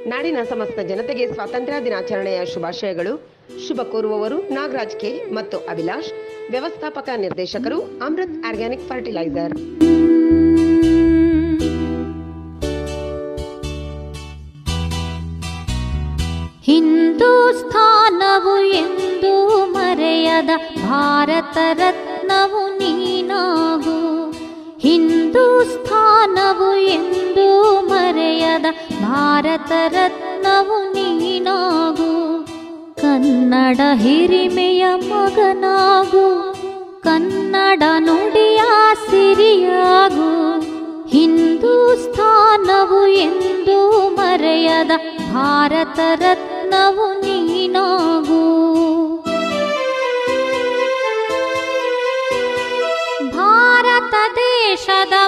ನಾಡಿನ ಸಮಸ್ತ ಜನತೆಗೆ ಸ್ವಾತಂತ್ರ್ಯ ದಿನಾಚರಣೆಯ ಶುಭಾಶಯಗಳು. ಶುಭ ಕೋರುವವರು ನಾಗರಾಜ್ ಕೆ ಮತ್ತು ಅಭಿಲಾಷ್, ವ್ಯವಸ್ಥಾಪಕ ನಿರ್ದೇಶಕರು, ಅಮೃತ್ ಆರ್ಗ್ಯಾನಿಕ್ ಫರ್ಟಿಲೈಸರ್. ಹಿಂದೂಸ್ಥಾನವು ಎಂದು ಮರೆಯದ ಭಾರತ ರತ್ನವು ನೀನಾಗು. ಹಿಂದೂಸ್ಥಾನವು ಎಂದು ಮರೆಯದ ಭಾರತ ರತ್ನವು ನೀನಾಗು. ಕನ್ನಡ ಹಿರಿಮೆಯ ಮಗನಾಗು, ಕನ್ನಡ ನುಡಿಯ ಸಿರಿಯಾಗು. ಹಿಂದೂಸ್ಥಾನವು ಎಂದು ಮರೆಯದ ಭಾರತ ರತ್ನವು ನೀನಾಗು. ಭಾರತ ದೇಶದ